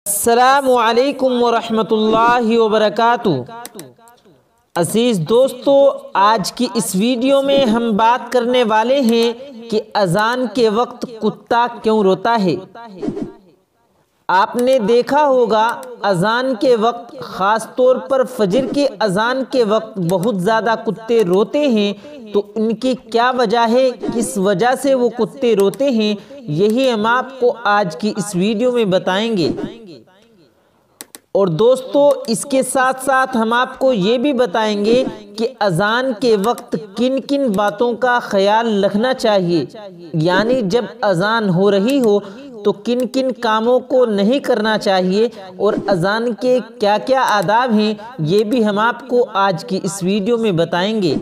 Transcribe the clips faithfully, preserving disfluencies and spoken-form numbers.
السلام علیکم ورحمۃ اللہ وبرکاتہ۔ عزیز دوستو، آج کی اس ویڈیو میں ہم بات کرنے والے ہیں کہ اذان کے وقت کتا کیوں روتا ہے۔ آپ نے دیکھا ہوگا اذان کے وقت، خاص طور پر فجر کی اذان کے وقت بہت زیادہ کتے روتے ہیں، تو ان کی کیا وجہ ہے، کس وجہ سے وہ کتے روتے ہیں، یہی ہم آپ کو آج کی اس ویڈیو میں بتائیں گے۔ اور دوستو، اس کے ساتھ ساتھ ہم آپ کو یہ بھی بتائیں گے کہ اذان کے وقت کن کن باتوں کا خیال رکھنا چاہیے، یعنی جب اذان ہو رہی ہو تو کن کن کاموں کو نہیں کرنا چاہیے، اور اذان کے کیا کیا آداب ہیں، یہ بھی ہم آپ کو آج کی اس ویڈیو میں بتائیں گے۔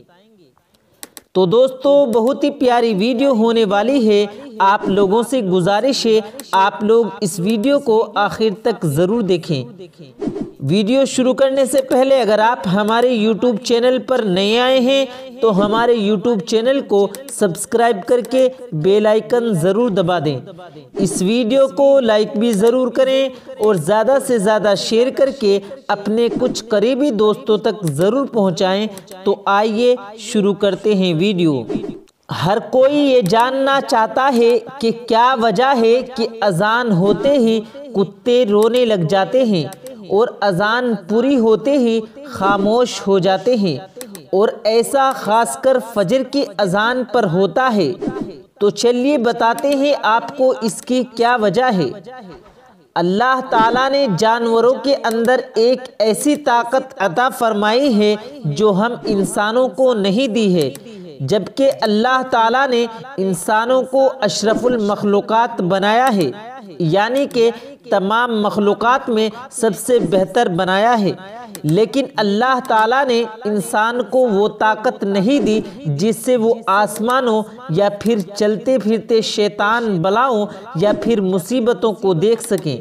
تو دوستو، بہت ہی پیاری ویڈیو ہونے والی ہے، آپ لوگوں سے گزارش ہے آپ لوگ اس ویڈیو کو آخر تک ضرور دیکھیں۔ ویڈیو شروع کرنے سے پہلے اگر آپ ہمارے یوٹیوب چینل پر نئے آئے ہیں تو ہمارے یوٹیوب چینل کو سبسکرائب کر کے بیل آئیکن ضرور دبا دیں۔ اس ویڈیو کو لائک بھی ضرور کریں اور زیادہ سے زیادہ شیئر کر کے اپنے کچھ قریبی دوستوں تک ضرور پہنچائیں۔ تو آئیے شروع کرتے ہیں ویڈیو۔ ہر کوئی یہ جاننا چاہتا ہے کہ کیا وجہ ہے کہ اذان ہوتے ہی کتے رونے لگ جاتے ہیں اور اذان پوری ہوتے ہی خاموش ہو جاتے ہیں، اور ایسا خاص کر فجر کی اذان پر ہوتا ہے۔ تو چلیے بتاتے ہیں آپ کو اس کی کیا وجہ ہے۔ اللہ تعالیٰ نے جانوروں کے اندر ایک ایسی طاقت عطا فرمائی ہے جو ہم انسانوں کو نہیں دی ہے، جبکہ اللہ تعالیٰ نے انسانوں کو اشرف المخلوقات بنایا ہے، یعنی کہ تمام مخلوقات میں سب سے بہتر بنایا ہے، لیکن اللہ تعالیٰ نے انسان کو وہ طاقت نہیں دی جس سے وہ آسمانوں یا پھر چلتے پھرتے شیطان بلاؤں یا پھر مصیبتوں کو دیکھ سکیں،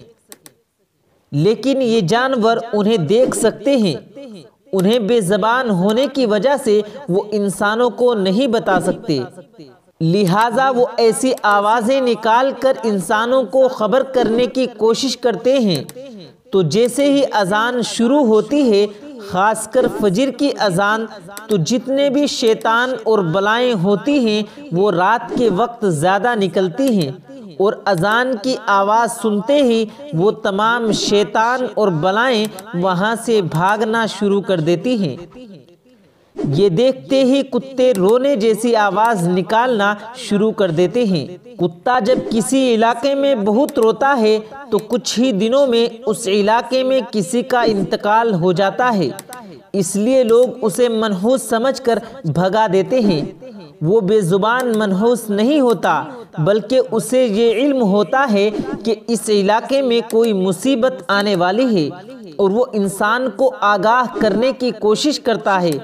لیکن یہ جانور انہیں دیکھ سکتے ہیں۔ انہیں بے زبان ہونے کی وجہ سے وہ انسانوں کو نہیں بتا سکتے، لہٰذا وہ ایسی آوازیں نکال کر انسانوں کو خبر کرنے کی کوشش کرتے ہیں۔ تو جیسے ہی اذان شروع ہوتی ہے، خاص کر فجر کی اذان، تو جتنے بھی شیطان اور بلائیں ہوتی ہیں وہ رات کے وقت زیادہ نکلتی ہیں، اور اذان کی آواز سنتے ہی وہ تمام شیطان اور بلائیں وہاں سے بھاگنا شروع کر دیتی ہیں۔ یہ دیکھتے ہی کتے رونے جیسی آواز نکالنا شروع کر دیتے ہیں۔ کتا جب کسی علاقے میں بہت روتا ہے تو کچھ ہی دنوں میں اس علاقے میں کسی کا انتقال ہو جاتا ہے، اس لیے لوگ اسے منحوس سمجھ کر بھگا دیتے ہیں۔ وہ بے زبان منحوس نہیں ہوتا، بلکہ اسے یہ علم ہوتا ہے کہ اس علاقے میں کوئی مصیبت آنے والی ہے، اور وہ انسان کو آگاہ کرنے کی کوشش کرتا ہے۔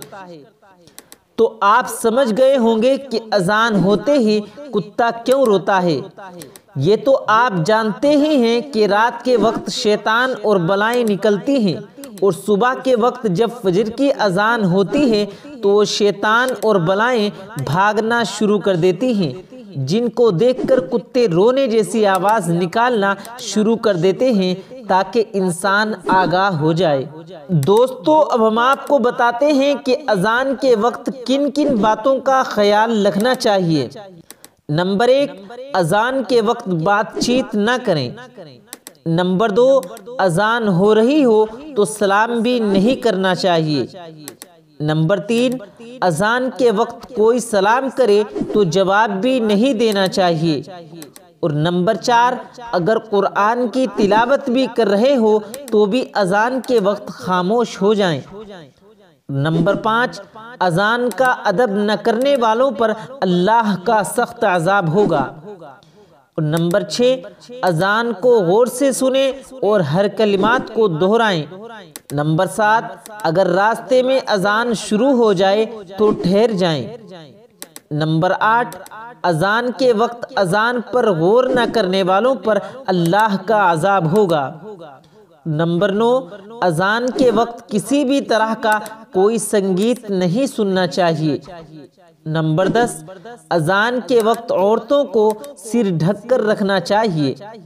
تو آپ سمجھ گئے ہوں گے کہ اذان ہوتے ہی کتا کیوں روتا ہے۔ یہ تو آپ جانتے ہی ہیں کہ رات کے وقت شیطان اور بلائیں نکلتی ہیں، اور صبح کے وقت جب فجر کی اذان ہوتی ہے تو وہ شیطان اور بلائیں بھاگنا شروع کر دیتی ہیں، جن کو دیکھ کر کتے رونے جیسی آواز نکالنا شروع کر دیتے ہیں تاکہ انسان آگاہ ہو جائے۔ دوستو، اب ہم آپ کو بتاتے ہیں کہ اذان کے وقت کن کن باتوں کا خیال رکھنا چاہیے۔ نمبر ایک، اذان کے وقت بات چیت نہ کریں۔ نمبر دو، اذان ہو رہی ہو تو سلام بھی نہیں کرنا چاہیے۔ نمبر تین، اذان کے وقت کوئی سلام کرے تو جواب بھی نہیں دینا چاہیے۔ اور نمبر چار، اگر قرآن کی تلاوت بھی کر رہے ہو تو بھی اذان کے وقت خاموش ہو جائیں۔ نمبر پانچ، اذان کا ادب نہ کرنے والوں پر اللہ کا سخت عذاب ہوگا۔ اور نمبر چھ، اذان کو غور سے سنیں اور ہر کلمات کو دہرائیں۔ نمبر سات، اگر راستے میں اذان شروع ہو جائے تو ٹھہر جائیں۔ نمبر آٹھ، اذان کے وقت اذان پر غور نہ کرنے والوں پر اللہ کا عذاب ہوگا۔ نمبر نو، اذان کے وقت کسی بھی طرح کا کوئی سنگیت نہیں سننا چاہیے۔ نمبر دس، اذان کے وقت عورتوں کو سر ڈھک کر رکھنا چاہیے۔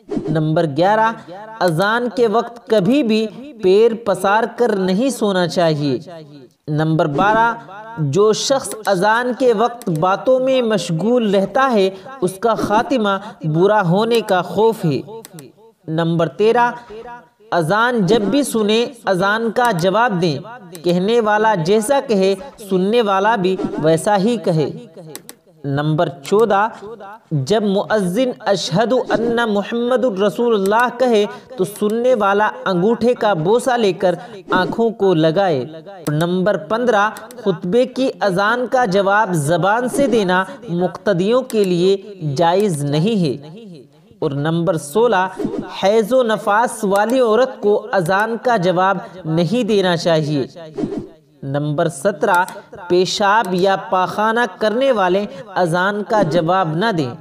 نمبر گیارہ، اذان کے وقت کبھی بھی پیر پسار کر نہیں سونا چاہیے۔ نمبر بارہ، جو شخص اذان کے وقت باتوں میں مشغول رہتا ہے اس کا خاتمہ برا ہونے کا خوف ہے۔ نمبر تیرہ، اذان جب بھی سنیں اذان کا جواب دیں، کہنے والا جیسا کہے سننے والا بھی ویسا ہی کہے۔ نمبر چودہ، جب مؤذن اشہد ان محمد الرسول اللہ کہے تو سننے والا انگوٹھے کا بوسہ لے کر آنکھوں کو لگائے۔ نمبر پندرہ، خطبے کی اذان کا جواب زبان سے دینا مقتدیوں کے لیے جائز نہیں ہے۔ اور نمبر سولہ، حیض و نفاس والی عورت کو اذان کا جواب نہیں دینا چاہیے۔ نمبر سترہ، پیشاب یا پاخانہ کرنے والے اذان کا جواب نہ دیں۔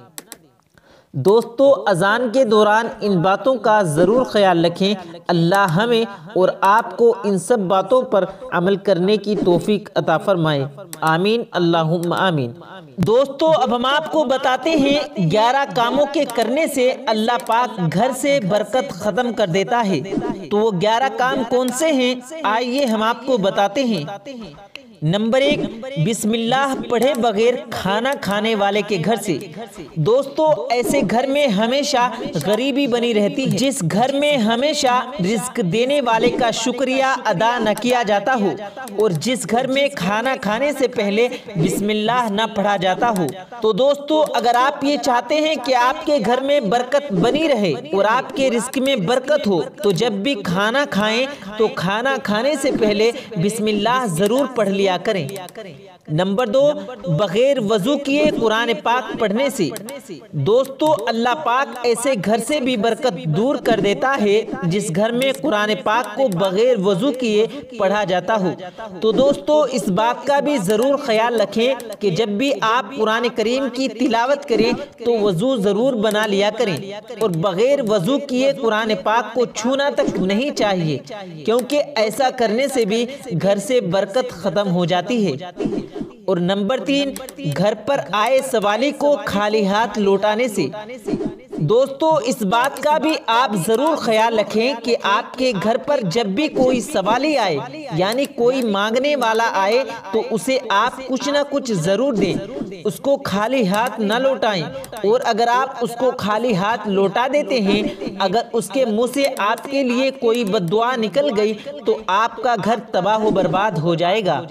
دوستو، اذان کے دوران ان باتوں کا ضرور خیال رکھیں۔ اللہ ہمیں اور آپ کو ان سب باتوں پر عمل کرنے کی توفیق عطا فرمائے، آمین اللہم آمین۔ دوستو، اب ہم آپ کو بتاتے ہیں گیارہ کاموں کے کرنے سے اللہ پاک گھر سے برکت ختم کر دیتا ہے۔ تو وہ گیارہ کام کون سے ہیں، آئیے ہم آپ کو بتاتے ہیں۔ نمبر ایک، بسم اللہ پڑھے بغیر کھانا کھانے والے کے گھر سے۔ دوستو، ایسے گھر میں ہمیشہ غریبی بنی رہتی ہے۔ جس گھر میں ہمیشہ رزق دینے والے کا شکریہ ادا نہ کیا جاتا ہو، اور جس گھر میں کھانا کھانے سے پہلے بسم اللہ نہ پڑھا جاتا ہو۔ تو دوستو، اگر آپ یہ چاہتے ہیں کہ آپ کے گھر میں برکت بنی رہے اور آپ کے رزق میں برکت ہو، تو جب بھی کھانا کھائیں تو کھانا کھانے سے پہلے بسم اللہ ضرور پڑھ لیا کریں۔ نمبر دو، بغیر وضو کیے قرآن پاک پڑھنے سے۔ دوستو، اللہ پاک ایسے گھر سے بھی برکت دور کر دیتا ہے جس گھر میں قرآن پاک کو بغیر وضو کیے پڑھا جاتا ہو۔ تو دوستو، اس بات کا بھی ضرور خیال رکھیں کہ جب بھی آپ قرآن کریم کی تلاوت کریں تو وضو ضرور بنا لیا کریں، اور بغیر وضو کیے قرآن پاک کو چھونا تک نہیں چاہیے، کیونکہ ایسا کرنے سے بھی گھر سے برکت ختم ہو جاتی ہے۔ اور نمبر تین، گھر پر آئے سوالی کو خالی ہاتھ لوٹانے سے۔ دوستو، اس بات کا بھی آپ ضرور خیال رکھیں کہ آپ کے گھر پر جب بھی کوئی سوالی آئے، یعنی کوئی مانگنے والا آئے، تو اسے آپ کچھ نہ کچھ ضرور دیں، اس کو خالی ہاتھ نہ لوٹائیں۔ اور اگر آپ اس کو خالی ہاتھ لوٹا دیتے ہیں، اگر اس کے منہ سے آپ کے لیے کوئی بد دعا نکل گئی تو آپ کا گھر تباہ و برباد ہو جائے گا۔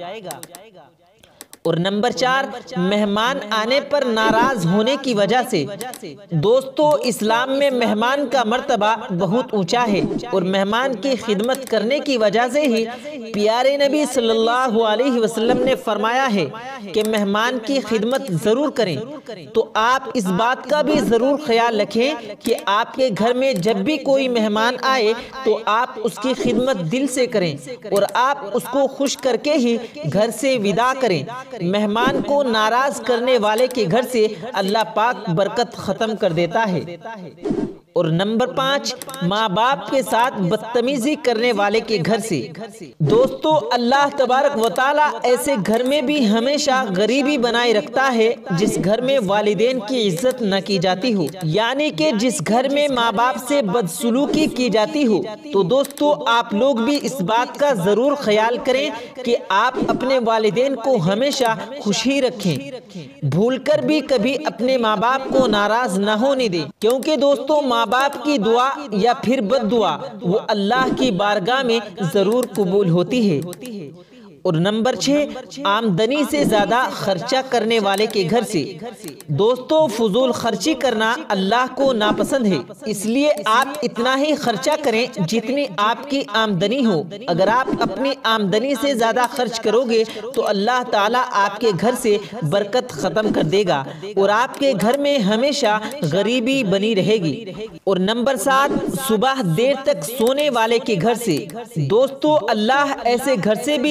اور نمبر چار، مہمان آنے پر ناراض ہونے کی وجہ سے۔ دوستو، اسلام میں مہمان کا مرتبہ بہت اونچا ہے، اور مہمان کی خدمت کرنے کی وجہ سے ہی پیارے نبی صلی اللہ علیہ وسلم نے فرمایا ہے کہ مہمان کی خدمت ضرور کریں۔ تو آپ اس بات کا بھی ضرور خیال رکھیں کہ آپ کے گھر میں جب بھی کوئی مہمان آئے تو آپ اس کی خدمت دل سے کریں، اور آپ اس کو خوش کر کے ہی گھر سے وداع کریں۔ مہمان کو ناراض کرنے والے کے گھر سے اللہ پاک برکت ختم کر دیتا ہے۔ اور نمبر پانچ، ماں باپ کے ساتھ بدتمیزی کرنے والے کے گھر سے۔ دوستو، اللہ تبارک و تعالیٰ ایسے گھر میں بھی ہمیشہ غریبی بنائے رکھتا ہے جس گھر میں والدین کی عزت نہ کی جاتی ہو، یعنی کہ جس گھر میں ماں باپ سے بدسلوکی کی جاتی ہو۔ تو دوستو، آپ لوگ بھی اس بات کا ضرور خیال کریں کہ آپ اپنے والدین کو ہمیشہ خوش ہی رکھیں، بھول کر بھی کبھی اپنے ماں باپ کو ناراض نہ ہونے دیں، کیونکہ دوستو ماں باپ کی دعا یا پھر بد دعا وہ اللہ کی بارگاہ میں ضرور قبول ہوتی ہے۔ اور نمبر چھ، آمدنی سے زیادہ خرچہ کرنے والے کے گھر سے۔ دوستو، فضول خرچی کرنا اللہ کو ناپسند ہے، اس لیے آپ اتنا ہی خرچہ کریں جتنی آپ کی آمدنی ہو۔ اگر آپ اپنی آمدنی سے زیادہ خرچ کرو گے تو اللہ تعالیٰ آپ کے گھر سے برکت ختم کر دے گا، اور آپ کے گھر میں ہمیشہ غریبی بنی رہے گی۔ اور نمبر سات، صبح دیر تک سونے والے کے گھر سے۔ دوستو، اللہ ایسے گھر سے بھی رحمت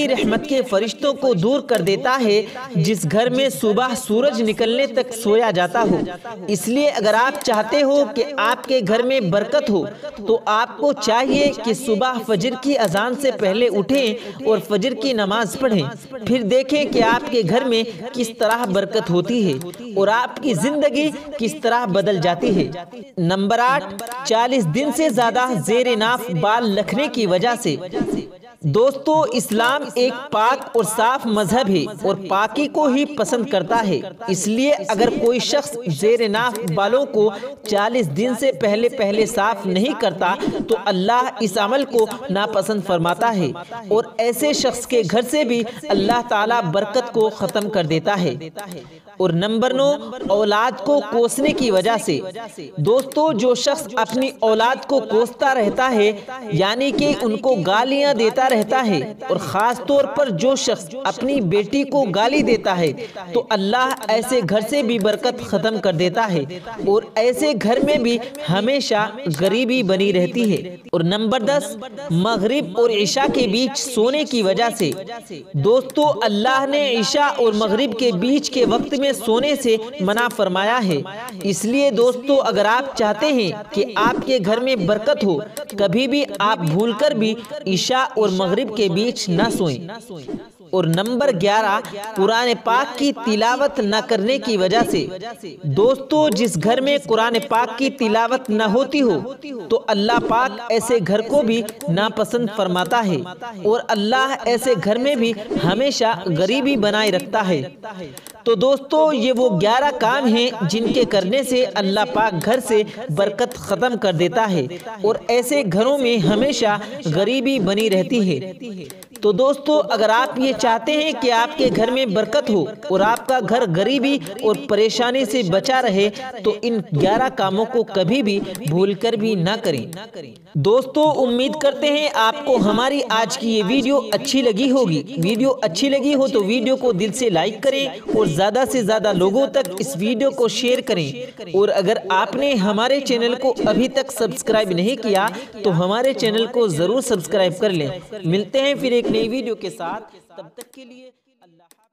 رحمت کے فرشتوں کو دور کر دیتا ہے جس گھر میں صبح سورج نکلنے تک سویا جاتا ہو۔ اس لیے اگر آپ چاہتے ہو کہ آپ کے گھر میں برکت ہو تو آپ کو چاہیے کہ صبح فجر کی اذان سے پہلے اٹھیں اور فجر کی نماز پڑھیں، پھر دیکھیں کہ آپ کے گھر میں کس طرح برکت ہوتی ہے اور آپ کی زندگی کس طرح بدل جاتی ہے۔ نمبر آٹھ، چالیس دن سے زیادہ زیر ناف بال رکھنے کی وجہ سے۔ دوستو، اسلام ایک پاک اور صاف مذہب ہے اور پاکی کو ہی پسند کرتا ہے۔ اس لیے اگر کوئی شخص زیر ناف بالوں کو چالیس دن سے پہلے پہلے صاف نہیں کرتا تو اللہ اس عمل کو ناپسند فرماتا ہے اور ایسے شخص کے گھر سے بھی اللہ تعالیٰ برکت کو ختم کر دیتا ہے۔ اور نمبر نو، اولاد کو کوسنے کی وجہ سے۔ دوستو، جو شخص اپنی اولاد کو کوستا رہتا ہے یعنی کہ ان کو گالیاں دیتا رہتا ہے، اور خاص طور پر جو شخص اپنی بیٹی کو گالی دیتا ہے، تو اللہ ایسے گھر سے بھی برکت ختم کر دیتا ہے اور ایسے گھر میں بھی ہمیشہ غریبی بنی رہتی ہے۔ اور نمبر دس، مغرب اور عشاء کے بیچ سونے کی وجہ سے۔ دوستو، اللہ نے عشاء اور مغرب کے بیچ کے وقت میں سونے سے منع فرمایا ہے۔ اس لیے دوستو، اگر آپ چاہتے ہیں کہ آپ کے گھر میں برکت ہو، کبھی بھی آپ بھول کر بھی عشاء اور مغرب کے بیچ نہ سوئیں۔ اور نمبر گیارہ، قرآن پاک کی تلاوت نہ کرنے کی وجہ سے۔ دوستو، جس گھر میں قرآن پاک کی تلاوت نہ ہوتی ہو تو اللہ پاک ایسے گھر کو بھی ناپسند فرماتا ہے اور اللہ ایسے گھر میں بھی ہمیشہ غریبی بنائے رکھتا ہے۔ تو دوستو، یہ وہ گیارہ کام ہیں جن کے کرنے سے اللہ پاک گھر سے برکت ختم کر دیتا ہے اور ایسے گھروں میں ہمیشہ غریبی بنی رہتی ہے۔ تو دوستو، اگر آپ یہ چاہتے ہیں کہ آپ کے گھر میں برکت ہو اور آپ کا گھر غریبی اور پریشانی سے بچا رہے تو ان گیارہ کاموں کو کبھی بھی بھول کر بھی نہ کریں۔ دوستو، امید کرتے ہیں آپ کو ہماری آج کی یہ ویڈیو اچھی لگی ہوگی۔ ویڈیو اچھی لگی ہو تو ویڈیو کو دل سے لائک کریں اور زیادہ سے زیادہ لوگوں تک اس ویڈیو کو شیئر کریں، اور اگر آپ نے ہمارے چینل کو ابھی تک سبسکرائب نہیں کیا تو ہمارے چینل کو ضرور سبسکرائب کر لیں۔ ملتے ہیں پھر ایک نئی ویڈیو کے ساتھ، تب تک کے لیے اللہ حافظ۔